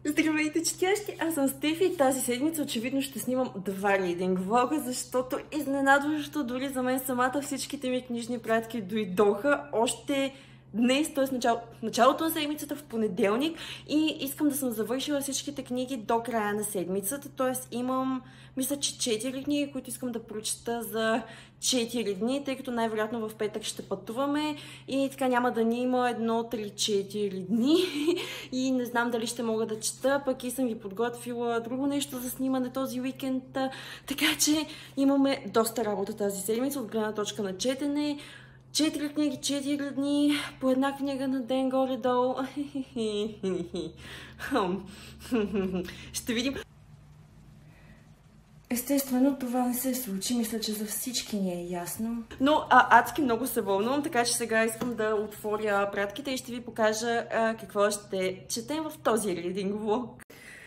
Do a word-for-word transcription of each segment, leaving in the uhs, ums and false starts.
Здравейте, четящи! Аз съм Стефи и тази седмица очевидно ще снимам два ридинг влога, защото изненадващо дори за мен самата всичките ми книжни пратки дойдоха още днес, т.е. начало, началото на седмицата в понеделник, и искам да съм завършила всичките книги до края на седмицата, т.е. имам, мисля, че четири книги, които искам да прочета за четири дни, тъй като най-вероятно в петък ще пътуваме и така няма да ни има едно, три, четири дни и не знам дали ще мога да чета, пък и съм ви подготвила друго нещо за снимане този уикенд, така че имаме доста работа тази седмица от гледна точка на четене. Четири книги, четири дни, по една книга на ден горе-долу. Ще видим. Естествено, това не се случи. Мисля, че за всички ни е ясно. Но а, адски много се вълнувам, така че сега искам да отворя пратките и ще ви покажа а, какво ще четем в този ридинг влог.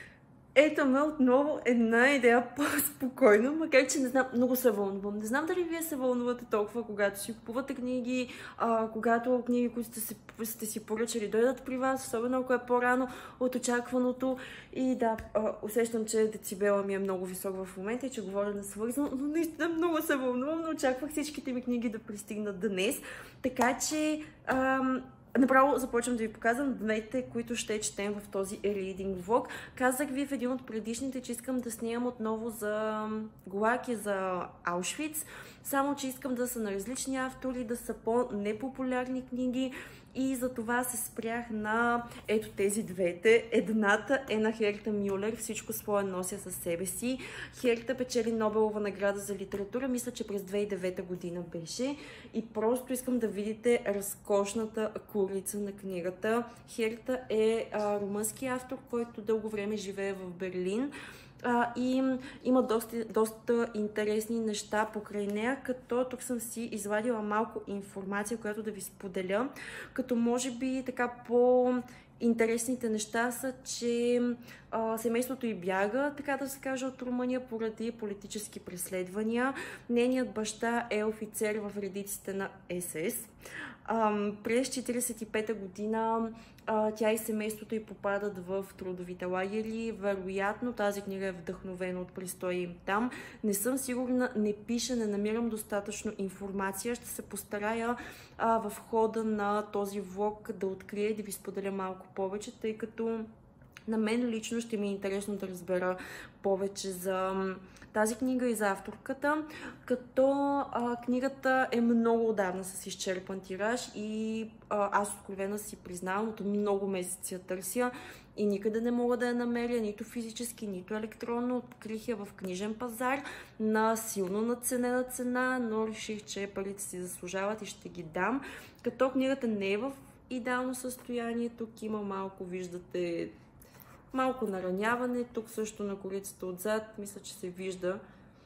Ето ме отново една идея по-спокойно, макар че не знам, много се вълнувам. Не знам дали вие се вълнувате толкова, когато си купувате книги, а, когато книги, които сте си, сте си поръчали, дойдат при вас, особено ако е по-рано от очакваното. И да, а, усещам, че децибела ми е много висок в момента и че говоря несвързано, но наистина много се вълнувам, но очаквах всичките ми книги да пристигнат днес. Така че... Ам... Направо започвам да ви показвам двете, които ще четем в този ридинг влог. Казах ви в един от предишните, че искам да снимам отново за ГУЛАГ и за Аушвиц, само че искам да са на различни автори, да са по-непопулярни книги и за това се спрях на ето тези двете. Едната е на Херта Мюлер, Всичко свое нося със себе си. Херта печели Нобелова награда за литература, мисля, че през две хиляди и девета година беше. И просто искам да видите разкошната корица на книгата. Херта е а, румънски автор, който дълго време живее в Берлин. А, и има доста, доста интересни неща покрай нея, като тук съм си извадила малко информация, която да ви споделя, като може би така по... Интересните неща са, че а, семейството й бяга, така да се каже, от Румъния поради политически преследвания. Нейният баща е офицер в редиците на Ес Ес. А, през четиридесет и пета година а, тя и семейството й попадат в трудовите лагери. Вероятно тази книга е вдъхновена от престоя им там. Не съм сигурна, не пиша, не намирам достатъчно информация. Ще се постарая а, в хода на този влог да открия и да ви споделя малко повече, тъй като на мен лично ще ми е интересно да разбера повече за тази книга и за авторката, като а, книгата е много отдавна с изчерпан тираж и а, аз откровено си признавам, от много месеци я търся и никъде не мога да я намеря, нито физически, нито електронно. Открих я в книжен пазар на силно надценена цена, но реших, че парите си заслужават и ще ги дам. Като книгата не е в идеално състояние, тук има малко, виждате, малко нараняване, тук също на корицата отзад, мисля, че се вижда.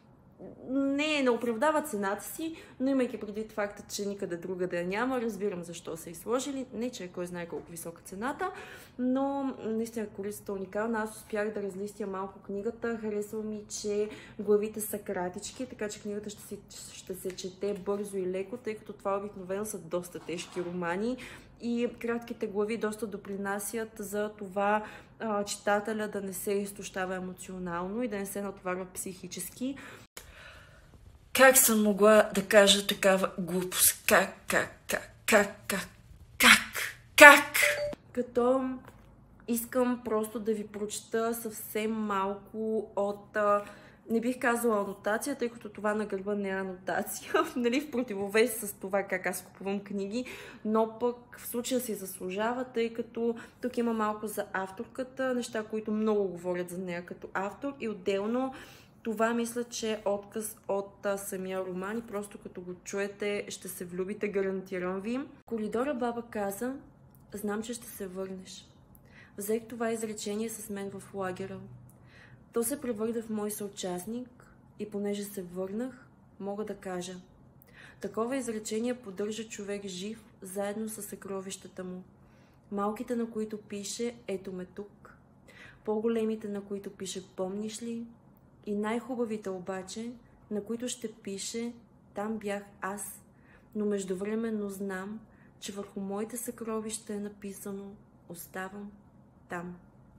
Не, не оправдава цената си, но имайки предвид факта, че никъде друга да я няма, разбирам защо са изложили. Не, че кой знае колко висока цената, но наистина корицата е уникална. Аз успях да разлистя малко книгата. Харесва ми, че главите са кратички, така че книгата ще, си, ще се чете бързо и леко, тъй като това обикновено са доста тежки романи. И кратките глави доста допринасят за това а, читателя да не се изтощава емоционално и да не се натоварва психически. Как съм могла да кажа такава глупост? Как, как, как, как, как, как, как? Като искам просто да ви прочета съвсем малко от... А, не бих казала анотация, тъй като това на гърба не е анотация, нали, в противовес с това как аз купувам книги, но пък в случая си заслужава, тъй като тук има малко за авторката, неща, които много говорят за нея като автор и отделно това мисля, че е отказ от а, самия роман и просто като го чуете ще се влюбите, гарантирам ви. Коридора баба каза: знам, че ще се върнеш. Взех това изречение с мен в лагера. То се превърна в мой съучастник и понеже се върнах, мога да кажа: такова изречение поддържа човек жив заедно с съкровищата му. Малките, на които пише ето ме тук, по-големите, на които пише помниш ли, и най-хубавите обаче, на които ще пише там бях аз, но междувременно знам, че върху моите съкровища е написано оставам там.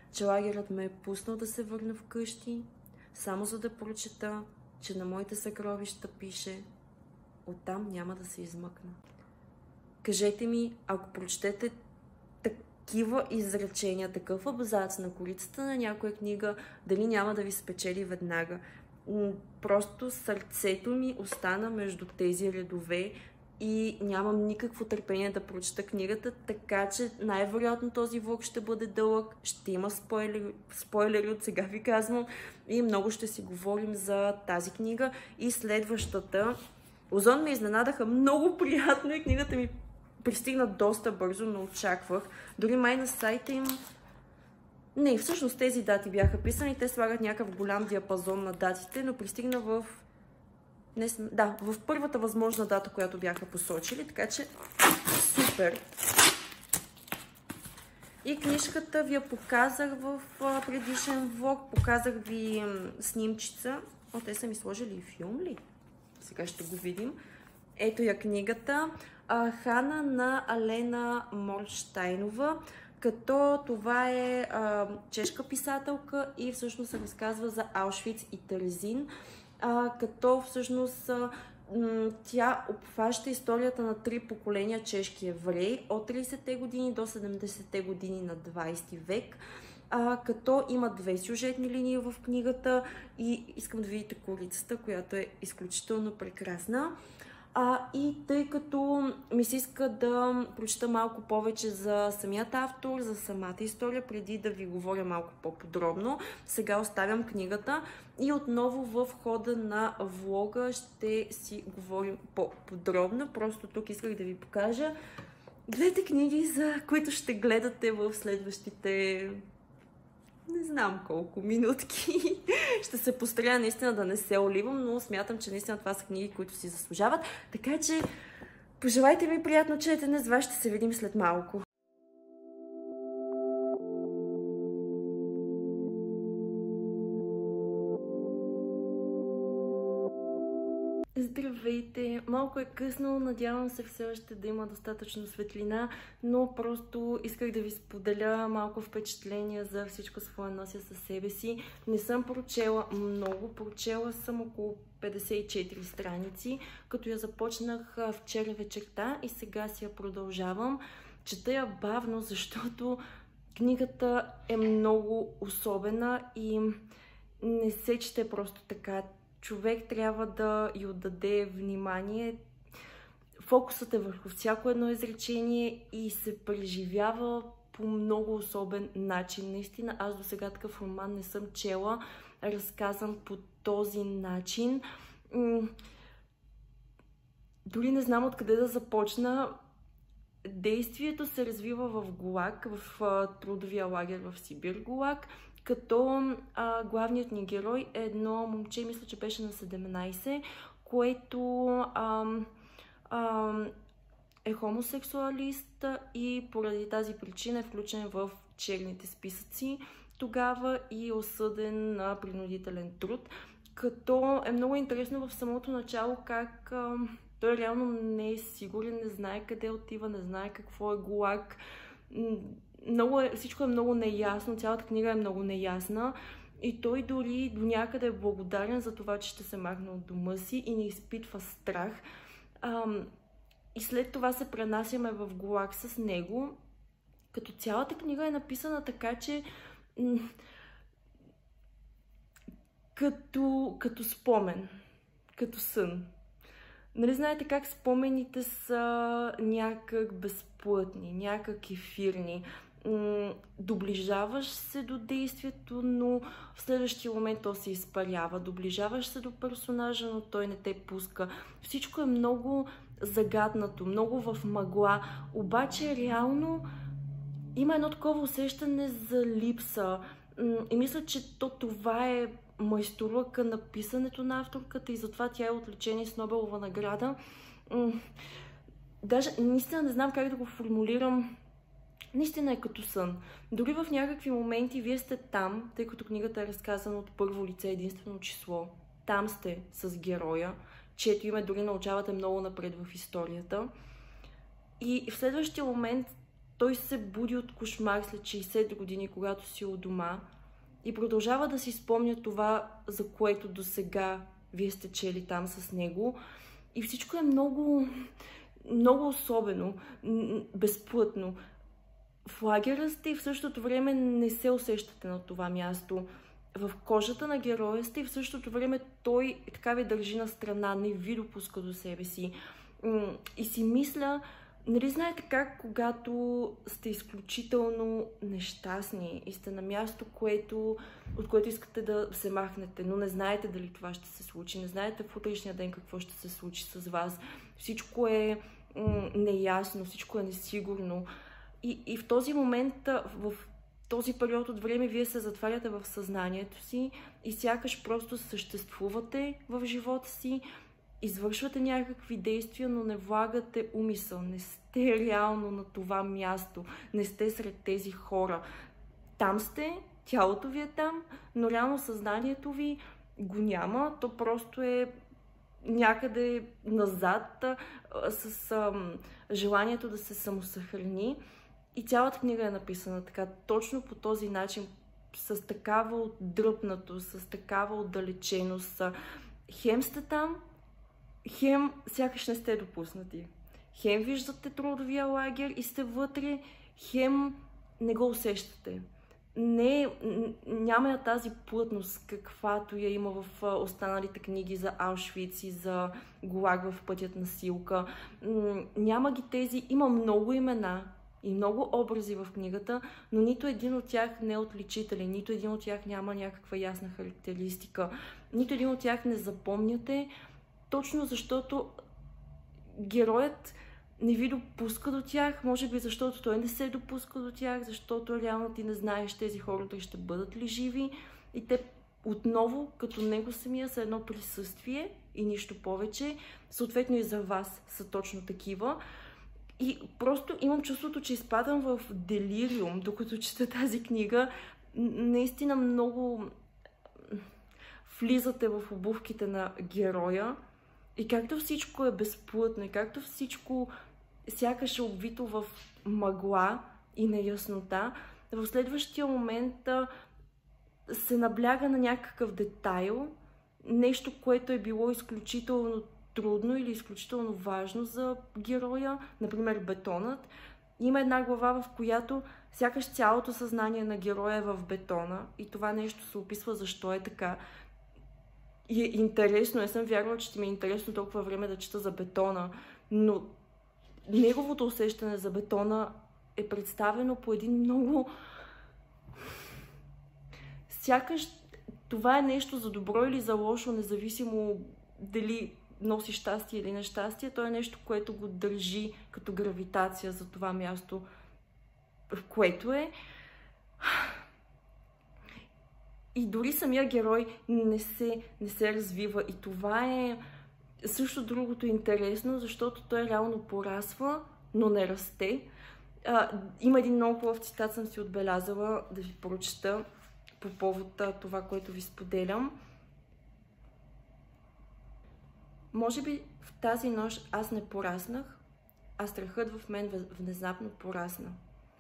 че лагерът ме е пуснал да се върна вкъщи, само за да прочета, че на моите съкровища пише: оттам няма да се измъкна. Кажете ми, ако прочетете такива изречения, такъв абзац на корицата на някоя книга, дали няма да ви спечели веднага? Просто сърцето ми остана между тези редове и нямам никакво търпение да прочета книгата, така че най-вероятно този влог ще бъде дълъг, ще има спойлери, спойлери от сега ви казвам, и много ще си говорим за тази книга и следващата. Озон ме изненадаха много приятно и книгата ми пристигна доста бързо, но очаквах. Дори май на сайта им... Не, всъщност тези дати бяха писани, те слагат някакъв голям диапазон на датите, но пристигна в... Не, да, в първата възможна дата, която бяха посочили, така че супер! И книжката ви я показах в предишен влог, показах ви снимчица. О, те са ми сложили и филм ли? Сега ще го видим. Ето я книгата. Хана на Алена Морштайнова, като това е а, чешка писателка и всъщност се разказва за Аушвиц и Терезин, а, като всъщност а, тя обхваща историята на три поколения чешки евреи от тридесетте години до седемдесетте години на двадесети век, а, като има две сюжетни линии в книгата и искам да видите корицата, която е изключително прекрасна. А, и тъй като ми се иска да прочета малко повече за самият автор, за самата история, преди да ви говоря малко по-подробно, сега оставям книгата и отново в хода на влога ще си говорим по-подробно. Просто тук исках да ви покажа двете книги, за които ще гледате в следващите... не знам колко минутки. Ще се постаря наистина да не се оливам, но смятам, че наистина това са книги, които си заслужават. Така че пожелайте ми приятно четене, с вас ще се видим след малко. Здравейте! Малко е късно, надявам се все още да има достатъчно светлина, но просто исках да ви споделя малко впечатления за всичко свое нося със себе си. Не съм прочела много, прочела съм около петдесет и четири страници, като я започнах вчера вечерта и сега си я продължавам. Чета я бавно, защото книгата е много особена и не се чете просто така. Човек трябва да й отдаде внимание. Фокусът е върху всяко едно изречение и се преживява по много особен начин. Наистина, аз до сега такъв роман не съм чела, разказан по този начин. Дори не знам откъде да започна. Действието се развива в ГУЛАГ, в трудовия лагер в Сибир ГУЛАГ, като а, главният ни герой е едно момче, мисля, че беше на седемнадесет, което а, а, е хомосексуалист и поради тази причина е включен в черните списъци тогава и е осъден на принудителен труд. Като е много интересно в самото начало как а, той реално не е сигурен, не знае къде отива, не знае какво е ГУЛАГ. Много е, всичко е много неясно, цялата книга е много неясна и той дори до някъде е благодарен за това, че ще се махне от дома си и не изпитва страх. Ам, и след това се пренасяме в ГУЛАГ с него, като цялата книга е написана така, че като, като спомен, като сън. Нали знаете как спомените са някак безплътни, някак ефирни. Доближаваш се до действието, но в следващия момент то се изпарява. Доближаваш се до персонажа, но той не те пуска. Всичко е много загаднато, много в мъгла. Обаче реално има едно такова усещане за липса. И мисля, че то това е майсторлъка на писането на авторката и затова тя е отличена с Нобелова награда. Даже наистина не знам как да го формулирам. Наистина е като сън. Дори в някакви моменти вие сте там, тъй като книгата е разказана от първо лице, единствено число. Там сте с героя, чието име дори научавате много напред в историята. И в следващия момент той се буди от кошмар след шейсет години, когато си у дома и продължава да си спомня това, за което досега вие сте чели там с него. И всичко е много, много особено, безплътно. В лагера сте и в същото време не се усещате на това място. В кожата на героя сте и в същото време той така ви държи на страна, не ви допуска до себе си. И си мисля, нали знаете как, когато сте изключително нещастни и сте на място, което, от което искате да се махнете, но не знаете дали това ще се случи, не знаете в утрешния ден какво ще се случи с вас. Всичко е неясно, всичко е несигурно. И, и в този момент, в този период от време, вие се затваряте в съзнанието си и сякаш просто съществувате в живота си, извършвате някакви действия, но не влагате умисъл, не сте реално на това място, не сте сред тези хора. Там сте, тялото ви е там, но реално съзнанието ви го няма, то просто е някъде назад с ам, желанието да се самосъхрани. И цялата книга е написана така, точно по този начин, с такава отдръпнато, с такава отдалеченост. Хем сте там, хем сякаш не сте допуснати. Хем виждате трудовия лагер и сте вътре, хем не го усещате. Не, няма я тази плътност, каквато я има в останалите книги за Аушвиц и за ГУЛАГ в пътят на Силка. Няма ги тези, има много имена и много образи в книгата, но нито един от тях не е отличителен, нито един от тях няма някаква ясна характеристика, нито един от тях не запомняте, точно защото героят не ви допуска до тях, може би защото той не се допуска до тях, защото реално ти не знаеш тези хора дали ще бъдат ли живи и те отново, като него самия, са едно присъствие и нищо повече, съответно и за вас са точно такива. И просто имам чувството, че изпадам в делириум, докато чета тази книга. Наистина много влизате в обувките на героя и както всичко е безплътно, и както всичко сякаш е обвито в мъгла и неяснота, в следващия момент се набляга на някакъв детайл, нещо, което е било изключително трудно или изключително важно за героя, например бетонът. Има една глава, в която сякаш цялото съзнание на героя е в бетона и това нещо се описва защо е така. И е интересно, не съм вярвала, че ще ми е интересно толкова време да чета за бетона, но неговото усещане за бетона е представено по един много... Сякаш това е нещо за добро или за лошо, независимо дали носи щастие или нещастие, то е нещо, което го държи като гравитация за това място, в което е. И дори самия герой не се, не се развива. И това е също другото интересно, защото той реално порасва, но не расте. А, има един много хубав цитат, съм си отбелязала да ви прочета по повод това, което ви споделям. Може би в тази нощ аз не пораснах, а страхът в мен внезапно порасна.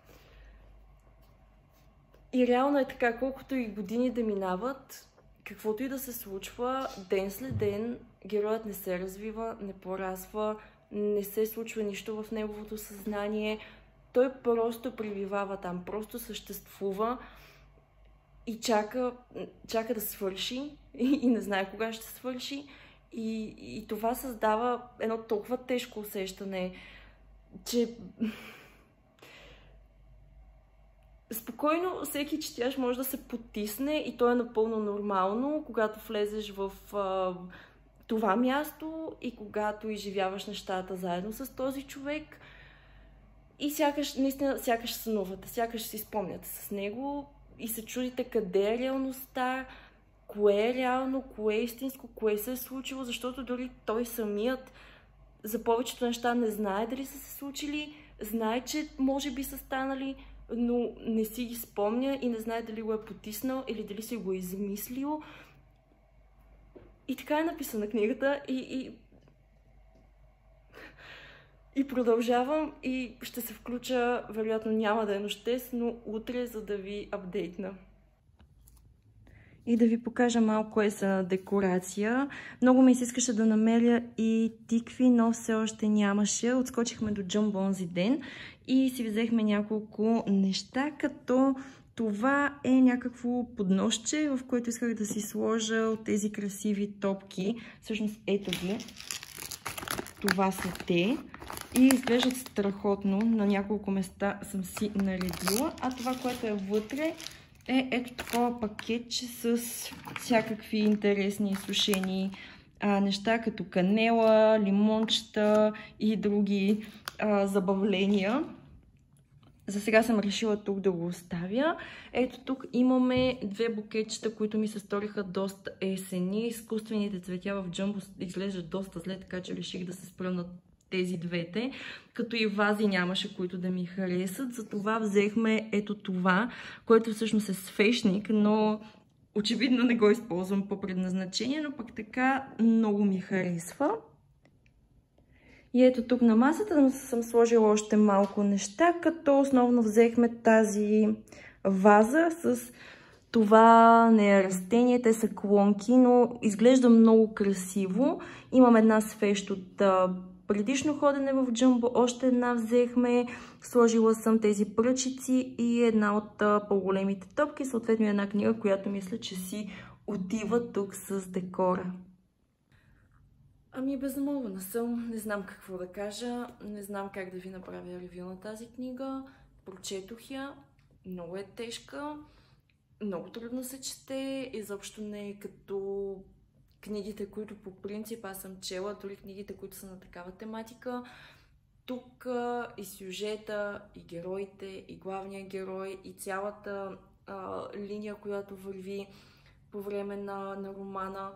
И реално е така, колкото и години да минават, каквото и да се случва, ден след ден героят не се развива, не порасва, не се случва нищо в неговото съзнание. Той просто пребивава там, просто съществува и чака, чака да свърши и, и не знае кога ще свърши. И, и това създава едно толкова тежко усещане, че спокойно всеки четящ може да се потисне и то е напълно нормално, когато влезеш в а, това място и когато изживяваш нещата заедно с този човек и сякаш, наистина, сякаш сънувате, сякаш си спомняте с него и се чудите къде е реалността, кое е реално, кое е истинско, кое се е случило, защото дори той самият за повечето неща не знае дали са се случили, знае, че може би са станали, но не си ги спомня и не знае дали го е потиснал или дали си го е измислил. И така е написана книгата и, и... И продължавам и ще се включа, вероятно няма да е нощес, но утре, за да ви апдейтна. И да ви покажа малко кое са на декорация. Много ми се искаше да намеря и тикви, но все още нямаше. Отскочихме до Джъмбо онзи ден и си взехме няколко неща, като това е някакво подносче, в което исках да си сложа от тези красиви топки. Всъщност ето ги. Това са те. И изглеждат страхотно. На няколко места съм си наредила. А това, което е вътре, е ето такова пакетче с всякакви интересни сушени а, неща, като канела, лимончета и други а, забавления. За сега съм решила тук да го оставя. Ето тук имаме две букетчета, които ми се сториха доста есени. Изкуствените цветя в Джъмбо изглеждат доста зле, така че реших да се спра на тези двете. Като и вази нямаше, които да ми харесат. Затова взехме ето това, което всъщност е свещник, но очевидно не го използвам по предназначение, но пък така много ми харесва. И ето тук на масата съм сложила още малко неща, като основно взехме тази ваза с това не е растение, те са клонки, но изглежда много красиво. Имам една свещ от предишно ходене в Джъмбо, още една взехме, сложила съм тези пръчици и една от по-големите топки, съответно една книга, която мисля, че си отива тук с декора. Ами безмолвна съм, не знам какво да кажа, не знам как да ви направя ревю на тази книга. Прочетох я, много е тежка, много трудно се чете, изобщо не е като книгите, които по принцип аз съм чела, дори книгите, които са на такава тематика. Тук и сюжета, и героите, и главния герой, и цялата а, линия, която върви по време на, на романа.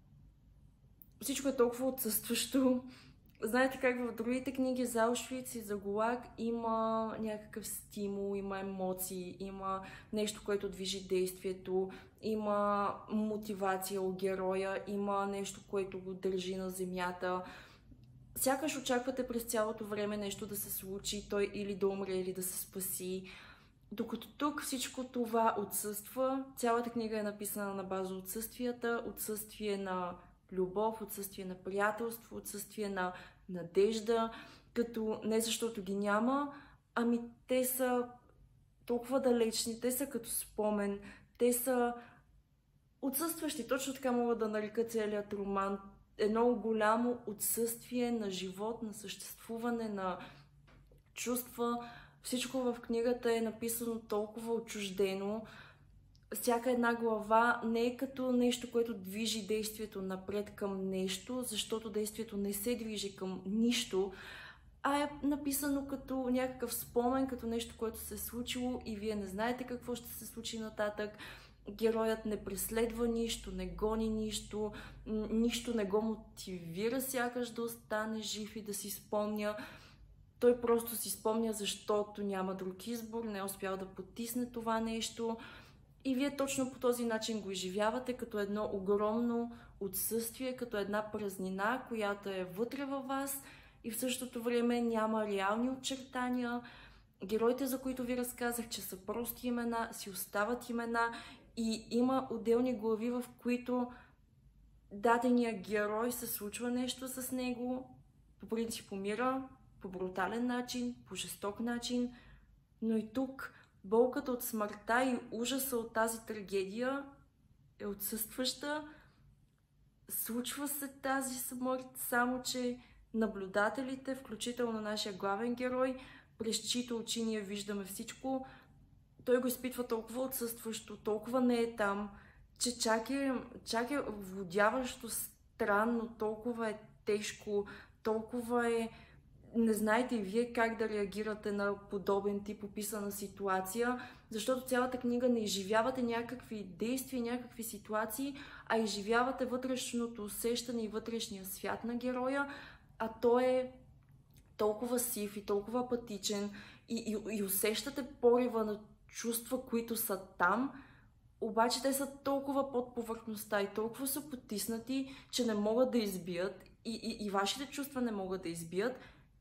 Всичко е толкова отсъстващо. Знаете как в другите книги за Аушвиц и за Гулаг има някакъв стимул, има емоции, има нещо, което движи действието, има мотивация у героя, има нещо, което го държи на земята. Сякаш очаквате през цялото време нещо да се случи, той или да умре, или да се спаси. Докато тук всичко това отсъства, цялата книга е написана на база отсъствията, отсъствие на любов, отсъствие на приятелство, отсъствие на надежда, като не защото ги няма, ами те са толкова далечни, те са като спомен, те са отсъстващи, точно така мога да нарека целият роман. Едно голямо отсъствие на живот, на съществуване, на чувства. Всичко в книгата е написано толкова отчуждено. Всяка една глава не е като нещо, което движи действието напред към нещо, защото действието не се движи към нищо, а е написано като някакъв спомен, като нещо, което се е случило и вие не знаете какво ще се случи нататък. Героят не преследва нищо, не гони нищо, нищо не го мотивира сякаш да остане жив и да си спомня. Той просто си спомня, защото няма друг избор, не е успял да потисне това нещо. И вие точно по този начин го изживявате като едно огромно отсъствие, като една празнина, която е вътре във вас и в същото време няма реални очертания. Героите, за които ви разказах, че са прости имена, си остават имена и има отделни глави, в които дадения герой се случва нещо с него, по принцип умира, по брутален начин, по жесток начин, но и тук болката от смъртта и ужаса от тази трагедия е отсъстваща. Случва се тази смърт, само че наблюдателите, включително нашия главен герой, през чиито очи ние виждаме всичко, той го изпитва толкова отсъстващо, толкова не е там, че чак е, чак е владяващо странно, толкова е тежко, толкова е... Не знаете и вие как да реагирате на подобен тип описана ситуация, защото цялата книга не изживявате някакви действия, някакви ситуации, а изживявате вътрешното усещане и вътрешния свят на героя, а той е толкова сив и толкова апатичен и, и, и усещате порива на чувства, които са там, обаче те са толкова под повърхността и толкова са потиснати, че не могат да избият и, и, и вашите чувства не могат да избият.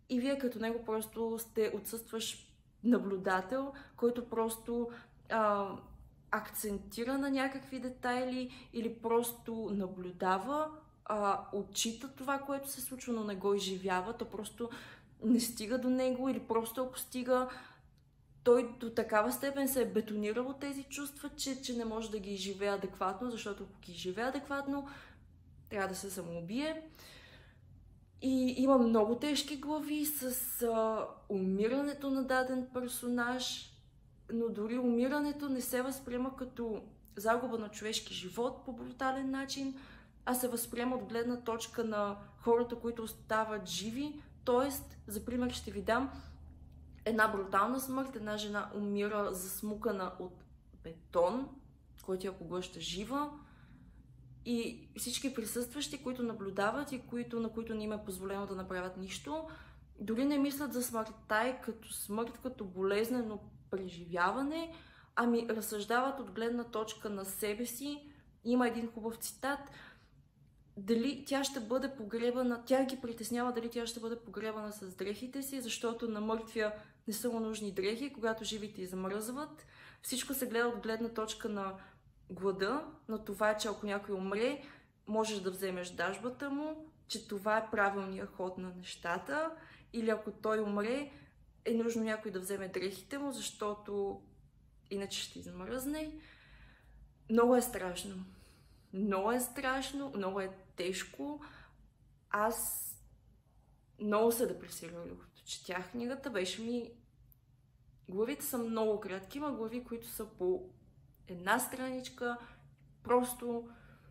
и вие като него просто сте отсъстваш наблюдател, който просто а, акцентира на някакви детайли или просто наблюдава, а, отчита това, което се случва, но не го изживява, то просто не стига до него или просто ако стига, той до такава степен се е бетонирал от тези чувства, че, че не може да ги изживее адекватно, защото ако ги изживее адекватно, трябва да се самоубие. И има много тежки глави с а, умирането на даден персонаж, но дори умирането не се възприема като загуба на човешки живот по брутален начин, а се възприема от гледна точка на хората, които остават живи. Тоест, за пример ще ви дам една брутална смърт, една жена умира засмукана от бетон, който я поглъща жива. И всички присъстващи, които наблюдават и които, на които не им е позволено да направят нищо, дори не мислят за смъртта и като смърт, като болезнено преживяване, ами разсъждават от гледна точка на себе си. Има един хубав цитат: дали тя ще бъде погребана, тя ги притеснява дали тя ще бъде погребана с дрехите си, защото на мъртвия не са му нужни дрехи, когато живите и замръзват. Всичко се гледа от гледна точка на глада, на това, че ако някой умре, можеш да вземеш дажбата му, че това е правилният ход на нещата, или ако той умре, е нужно някой да вземе дрехите му, защото иначе ще измръзне. Много е страшно. Много е страшно, много е тежко. Аз много се депресирах, докато четях книгата. Беше ми... Главите са много кратки, има глави, които са по една страничка. Просто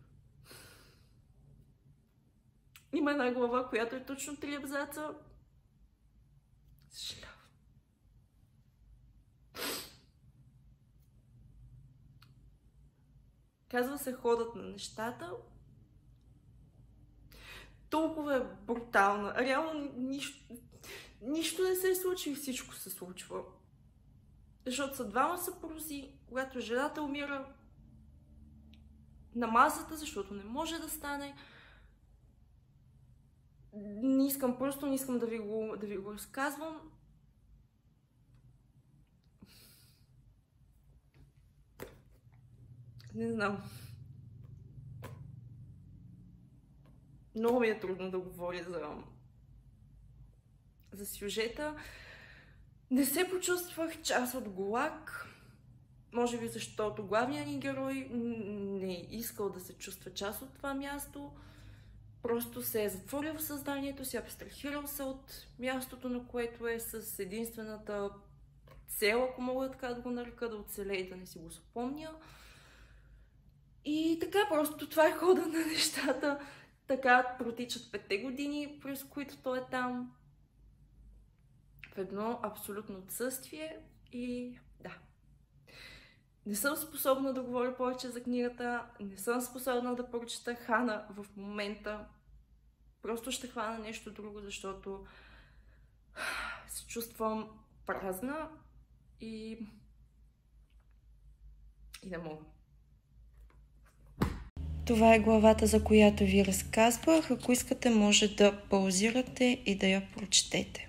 има една глава, която е точно три абзаца. Съжалявам. Казва се Ходът на нещата. Толкова е брутална. Реално нищо, нищо не се случи и всичко се случва. Защото са двама съпрузи, когато жената умира на масата, защото не може да стане. Не искам, просто не искам да ви го, да ви го разказвам. Не знам. Много ми е трудно да говоря за, за сюжета. Не се почувствах част от ГУЛАГ. Може би защото главният ни герой не е искал да се чувства част от това място. Просто се е затворил в съзнанието си, абстрахирал се от мястото, на което е, с единствената цел, ако мога така да го нарека, да оцелее и да не си го спомня. И така, просто това е хода на нещата. Така протичат петте години, през които той е там. В едно абсолютно отсъствие и да. Не съм способна да говоря повече за книгата, не съм способна да прочета Хана в момента. Просто ще хвана нещо друго, защото се чувствам празна и, и не мога. Това е главата, за която ви разказвах. Ако искате, може да паузирате и да я прочетете.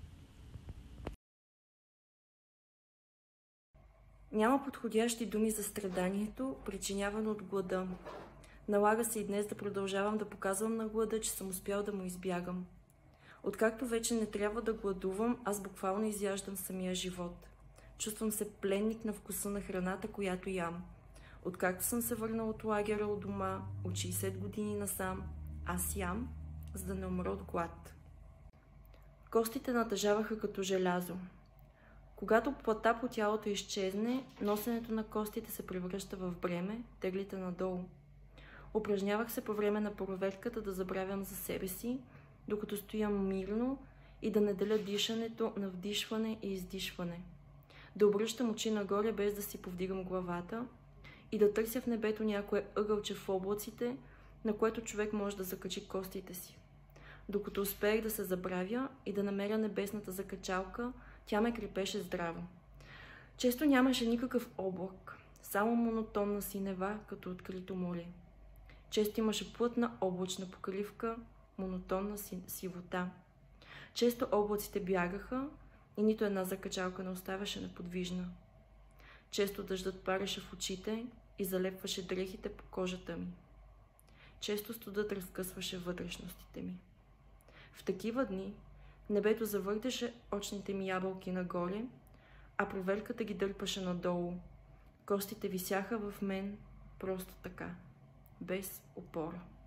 Няма подходящи думи за страданието, причинявано от глада. Налага се и днес да продължавам да показвам на глада, че съм успял да му избягам. Откакто вече не трябва да гладувам, аз буквално изяждам самия живот. Чувствам се пленник на вкуса на храната, която ям. Откакто съм се върнал от лагера у дома, от шейсет години насам, аз ям, за да не умра от глад. Костите натъжаваха като желязо. Когато плътта по тялото изчезне, носенето на костите се превръща в бреме, теглите надолу. Упражнявах се по време на проверката да забравям за себе си, докато стоям мирно и да не деля дишането на вдишване и издишване. Да обръщам очи нагоре, без да си повдигам главата и да търся в небето някое ъгълче в облаците, на което човек може да закачи костите си. Докато успеех да се забравя и да намеря небесната закачалка, тя ме крепеше здраво. Често нямаше никакъв облак, само монотонна синева, като открито море. Често имаше плътна облачна покривка, монотонна сивота. Често облаците бягаха и нито една закачалка не оставаше неподвижна. Често дъждът пареше в очите и залепваше дрехите по кожата ми. Често студът разкъсваше вътрешностите ми. В такива дни небето завъртеше очните ми ябълки нагоре, а проверката ги дърпаше надолу. Костите висяха в мен просто така, без опора.